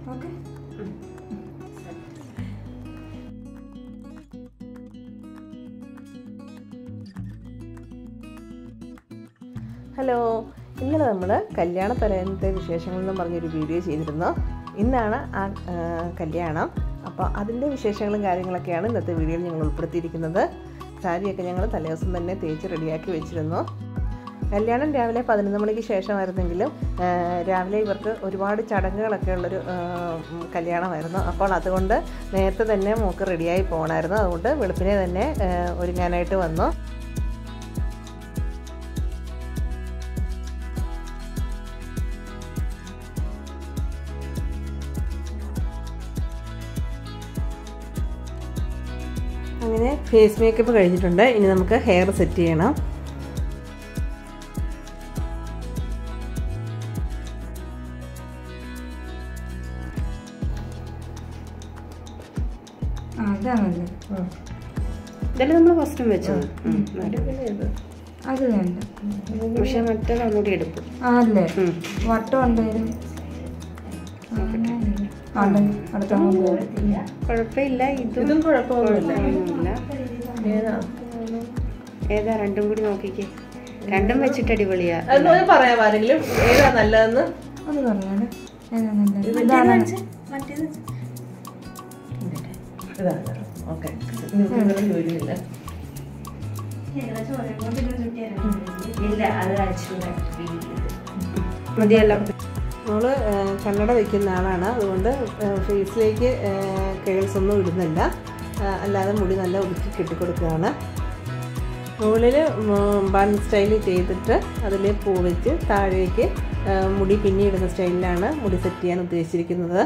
Okay. Hello, ഇന്നലെ നമ്മൾ കല്യാണ തലേന്നത്തെ വിശേഷങ്ങളെന്നും പറഞ്ഞൊരു വീഡിയോ ചെയ്തിരുന്നു. ഇന്നാണ് ആ കല്യാണം. അപ്പോൾ അതിൻ്റെ വിശേഷങ്ങളും കാര്യങ്ങളൊക്കെയാണ് ഇന്നത്തെ വീഡിയോയിൽ ഞങ്ങൾ ഉൾപ്പെടുത്തിയിരിക്കുന്നത്. സാരിയൊക്കെ ഞങ്ങൾ തലേദിവസം തന്നെ തേച്ച് റെഡിയാക്കി വെച്ചിരുന്നു. കല്യാണം രാവിലെ 11 മണിക്ക് ശേഷമായിരുന്നെങ്കിലും രാവിലെ ഇവർക്ക് ഒരുപാട് ചടങ്ങുകളൊക്കെ ഉള്ളൊരു കല്യാണമായിരുന്നു. അപ്പോൾ അതുകൊണ്ട് നേരത്തെ തന്നെ മോൾക്ക് റെഡിയായി പോകണമായിരുന്നു. അതുകൊണ്ട് വെളുപ്പിനെ തന്നെ ഒരുങ്ങാനായിട്ട് വന്നു. അങ്ങനെ ഫേസ് മേക്കപ്പ് കഴിഞ്ഞിട്ടുണ്ട്. ഇനി നമുക്ക് ഹെയർ സെറ്റ് ചെയ്യണം. ഇതെല്ലാം നമ്മൾ ഫസ്റ്റും വെച്ചത്. അത് വേണ്ട, പക്ഷെ മറ്റേ ഒന്നുകൂടി എടുക്കും. അല്ലേ വട്ടം ഉണ്ടെങ്കിലും കുഴപ്പമില്ല. ഇതും കുഴപ്പമൊന്നുമില്ല. ഏതാ രണ്ടും കൂടി നോക്കിക്കേ. രണ്ടും വെച്ചിട്ട് അടിപൊളിയാ. പറയാം ആരെങ്കിലും ഏതാ നല്ലതെന്ന്. അത് പറഞ്ഞാണ് മതിയല്ലോ. നമ്മൾ കണ്ണട വയ്ക്കുന്ന ആളാണ്. അതുകൊണ്ട് ഫേസിലേക്ക് കേൾസ് ഒന്നും ഇടുന്നില്ല. അല്ലാതെ മുടി നല്ല ഒതുക്കി കെട്ടിക്കൊടുക്കുകയാണ്. മുകളിൽ ബൺ സ്റ്റൈൽ ചെയ്തിട്ട് അതിൽ പൂ വെച്ച് താഴേക്ക് മുടി പിന്നിടുന്ന സ്റ്റൈലിലാണ് മുടി സെറ്റ് ചെയ്യാൻ ഉദ്ദേശിച്ചിരിക്കുന്നത്.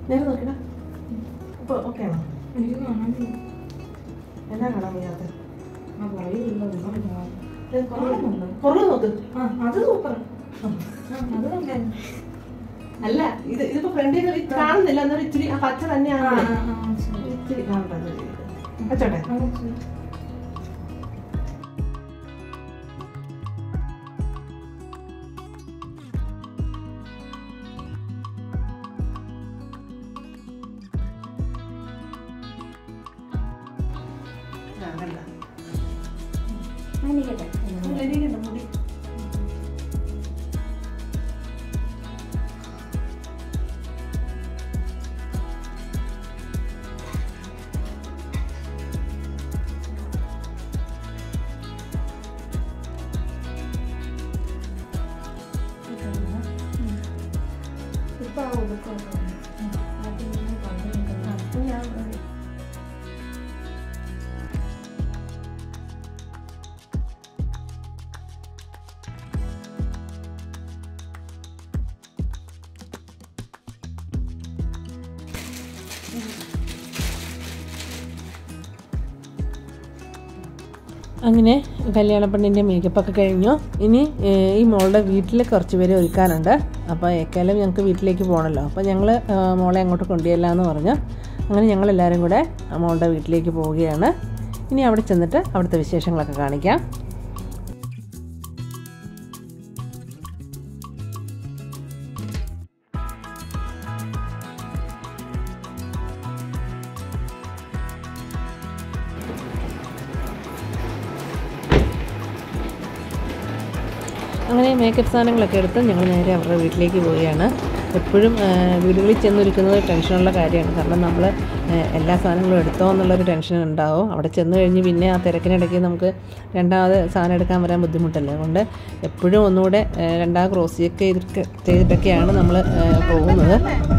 നേരെ നോക്കിടാ. ഇപ്പോൾ ഓക്കെ ആണോ? എനിക്ക് കാണാൻ എന്നാ കാണാൻ വയ്യാത്ത? പുറകെ നോക്ക്. അത് സൂപ്പർ. അല്ല ഇതിപ്പോ ഫ്രണ്ടിൽ കാണുന്നില്ല, എന്നൊരു ഇച്ചിരി ആ പച്ച തന്നെയാണ് ഇച്ചിരി കാണുന്നത്. വെച്ചോട്ടെ. മുടി അങ്ങനെ കല്യാണപ്പെണ്ണിൻ്റെ മേക്കപ്പൊക്കെ കഴിഞ്ഞു. ഇനി ഈ മോളുടെ വീട്ടിൽ കുറച്ച് പേര് ഒരുക്കാനുണ്ട്. അപ്പോൾ ഏക്കാലം ഞങ്ങൾക്ക് വീട്ടിലേക്ക് പോകണമല്ലോ. അപ്പോൾ ഞങ്ങൾ മോളെ അങ്ങോട്ട് കൊണ്ടുചെല്ലാമെന്ന് പറഞ്ഞു. അങ്ങനെ ഞങ്ങളെല്ലാവരും കൂടെ മോളുടെ വീട്ടിലേക്ക് പോവുകയാണ്. ഇനി അവിടെ ചെന്നിട്ട് അവിടുത്തെ വിശേഷങ്ങളൊക്കെ കാണിക്കാം. അങ്ങനെ മേക്കപ്പ് സാധനങ്ങളൊക്കെ എടുത്ത് ഞങ്ങൾ നേരെ അവരുടെ വീട്ടിലേക്ക് പോവുകയാണ്. എപ്പോഴും വീടുകളിൽ ചെന്നൊരുക്കുന്നത് ടെൻഷനുള്ള കാര്യമാണ്. കാരണം നമ്മൾ എല്ലാ സാധനങ്ങളും എടുത്തോ എന്നുള്ളൊരു ടെൻഷൻ ഉണ്ടാവും. അവിടെ ചെന്ന് കഴിഞ്ഞ് പിന്നെ ആ തിരക്കിനിടയ്ക്ക് നമുക്ക് രണ്ടാമത് സാധനം എടുക്കാൻ വരാൻ ബുദ്ധിമുട്ടല്ലേ. അതുകൊണ്ട് എപ്പോഴും ഒന്നുകൂടെ രണ്ടാമത് ക്രോസ് ചെക്ക് ചെയ്തിട്ടൊക്കെയാണ് നമ്മൾ പോകുന്നത്.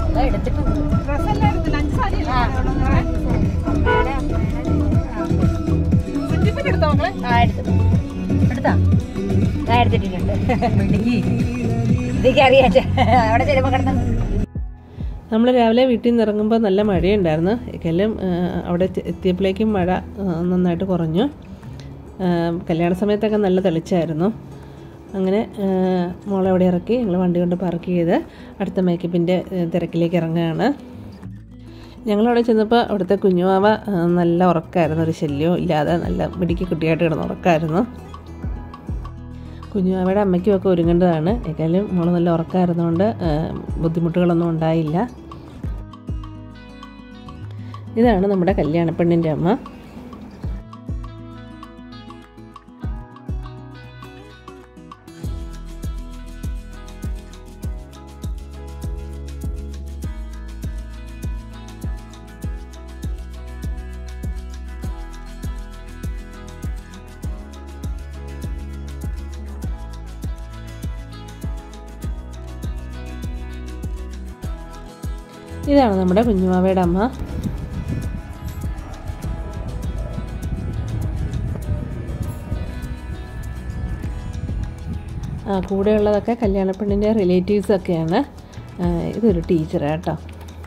നമ്മൾ രാവിലെ വീട്ടിൽ നിന്ന് ഇറങ്ങുമ്പോൾ നല്ല മഴയുണ്ടായിരുന്നു. എങ്കിലും അവിടെ എത്തിയപ്പോഴേക്കും മഴ നന്നായിട്ട് കുറഞ്ഞു. കല്യാണ സമയത്തൊക്കെ നല്ല തെളിച്ചായിരുന്നു. അങ്ങനെ മോളെ അവിടെ ഇറക്കി ഞങ്ങൾ വണ്ടി കൊണ്ട് പാർക്ക് ചെയ്ത് അടുത്ത മേക്കപ്പിൻ്റെ തിരക്കിലേക്ക് ഇറങ്ങുകയാണ്. ഞങ്ങളവിടെ ചെന്നപ്പോൾ അവിടുത്തെ കുഞ്ഞുവാവ നല്ല ഉറക്കമായിരുന്നു. ഒരു ശല്യവും ഇല്ലാതെ നല്ല മിടുക്കി കുട്ടിയായിട്ട് കിടന്ന് ഉറക്കമായിരുന്നു. കുഞ്ഞുവാവയുടെ അമ്മയ്ക്കും ഒക്കെ ഒരുങ്ങേണ്ടതാണ്. ഏതായാലും മോള് നല്ല ഉറക്കമായിരുന്നുകൊണ്ട് ബുദ്ധിമുട്ടുകളൊന്നും ഉണ്ടായില്ല. ഇതാണ് നമ്മുടെ കല്യാണപ്പെണ്ണിൻ്റെ അമ്മ. ഇതാണ് നമ്മുടെ കുഞ്ഞുമാവയുടെ അമ്മ. കൂടെയുള്ളതൊക്കെ കല്യാണപ്പെണ്ണിൻ്റെ റിലേറ്റീവ്സൊക്കെയാണ്. ഇതൊരു ടീച്ചറാണ് കേട്ടോ.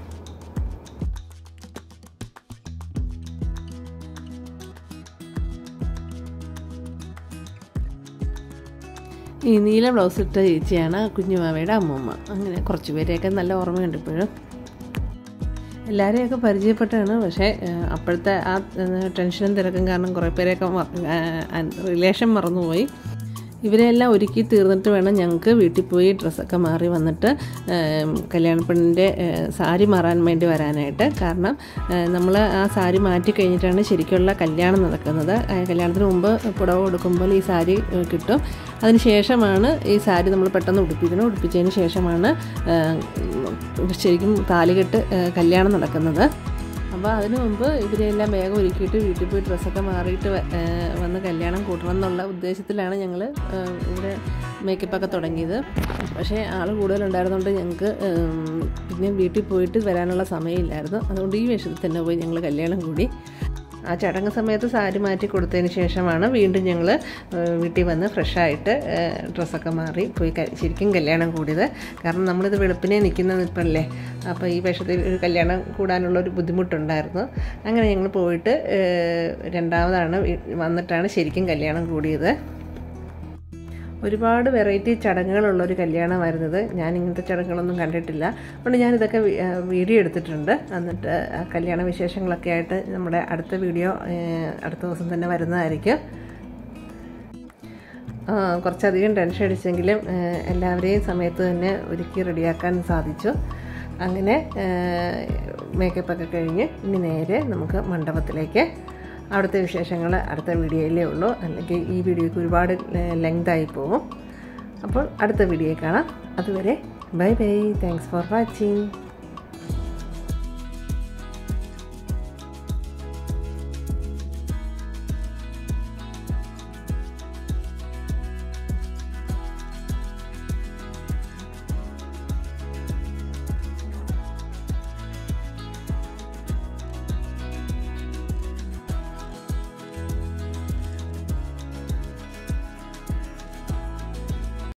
ഈ നീല ബ്ലൗസ് ഇട്ട ചേച്ചിയാണ് കുഞ്ഞുമാവയുടെ അമ്മൂമ്മ. അങ്ങനെ കുറച്ച് പേരെയൊക്കെ നല്ല ഓർമ്മയുണ്ട് ഇപ്പോഴും. എല്ലാവരെയൊക്കെ പരിചയപ്പെട്ടാണ്. പക്ഷേ അപ്പോഴത്തെ ആ ടെൻഷനും തിരക്കും കാരണം കുറേ പേരെയൊക്കെ റിലേഷൻ മറന്നുപോയി. ഇവരെല്ലാം ഒരുക്കി തീർന്നിട്ട് വേണം ഞങ്ങൾക്ക് വീട്ടിൽ പോയി ഡ്രസ്സൊക്കെ മാറി വന്നിട്ട് കല്യാണപ്പെണ്ണിൻ്റെ സാരി മാറാൻ വേണ്ടി വരാനായിട്ട്. കാരണം നമ്മൾ ആ സാരി മാറ്റി കഴിഞ്ഞിട്ടാണ് ശരിക്കുള്ള കല്യാണം നടക്കുന്നത്. കല്യാണത്തിന് മുമ്പ് പുടവ കൊടുക്കുമ്പോൾ ഈ സാരി കിട്ടും. അതിന് ശേഷമാണ് ഈ സാരി നമ്മൾ പെട്ടെന്ന് ഉടുപ്പിക്കണം. ഉടുപ്പിച്ചതിന് ശേഷമാണ് ശരിക്കും താലികെട്ട് കല്യാണം നടക്കുന്നത്. അപ്പോൾ അതിനു മുമ്പ് ഇവരെല്ലാം വേഗം ഒരുക്കിയിട്ട് വീട്ടിൽ പോയി ഡ്രസ്സൊക്കെ മാറിയിട്ട് വന്ന് കല്യാണം കൂട്ടണം എന്നുള്ള ഉദ്ദേശത്തിലാണ് ഞങ്ങൾ ഇവിടെ മേക്കപ്പൊക്കെ തുടങ്ങിയത്. പക്ഷേ ആൾ കൂടുതലുണ്ടായിരുന്നുകൊണ്ട് ഞങ്ങൾക്ക് പിന്നെ വീട്ടിൽ പോയിട്ട് വരാനുള്ള സമയമില്ലായിരുന്നു. അതുകൊണ്ട് ഈ വേഷത്തിൽ തന്നെ പോയി ഞങ്ങൾ കല്യാണം കൂടി. ആ ചടങ്ങ് സമയത്ത് സാരി മാറ്റി കൊടുത്തതിന് ശേഷമാണ് വീണ്ടും ഞങ്ങൾ വീട്ടിൽ വന്ന് ഫ്രഷായിട്ട് ഡ്രസ്സൊക്കെ മാറി പോയി ശരിക്കും കല്യാണം കൂടിയത്. കാരണം നമ്മളിത് വെളുപ്പിനെ നിൽക്കുന്ന നിൽപ്പല്ലേ, അപ്പോൾ ഈ വേഷത്തിൽ ഒരു കല്യാണം കൂടാനുള്ളൊരു ബുദ്ധിമുട്ടുണ്ടായിരുന്നു. അങ്ങനെ ഞങ്ങൾ പോയിട്ട് രണ്ടാമതാണ് വന്നിട്ടാണ് ശരിക്കും കല്യാണം കൂടിയത്. ഒരുപാട് വെറൈറ്റി ചടങ്ങുകളുള്ളൊരു കല്യാണമായിരുന്നത്. ഞാൻ ഇങ്ങനത്തെ ചടങ്ങുകളൊന്നും കണ്ടിട്ടില്ല. അതുകൊണ്ട് ഞാനിതൊക്കെ വീഡിയോ എടുത്തിട്ടുണ്ട്. എന്നിട്ട് കല്യാണ വിശേഷങ്ങളൊക്കെ ആയിട്ട് നമ്മുടെ അടുത്ത വീഡിയോ അടുത്ത ദിവസം തന്നെ വരുന്നതായിരിക്കും. കുറച്ചധികം ടെൻഷൻ അടിച്ചെങ്കിലും എല്ലാവരെയും സമയത്ത് തന്നെ ഒരുക്കി റെഡിയാക്കാൻ സാധിച്ചു. അങ്ങനെ മേക്കപ്പൊക്കെ കഴിഞ്ഞ് ഇനി നേരെ നമുക്ക് മണ്ഡപത്തിലേക്ക്. അവിടുത്തെ വിശേഷങ്ങൾ അടുത്ത വീഡിയോയിലേ ഉള്ളൂ, അല്ലെങ്കിൽ ഈ വീഡിയോയ്ക്ക് ഒരുപാട് ലെങ്തായി പോകും. അപ്പോൾ അടുത്ത വീഡിയോ കാണാം. അതുവരെ bye bye. Thanks for watching.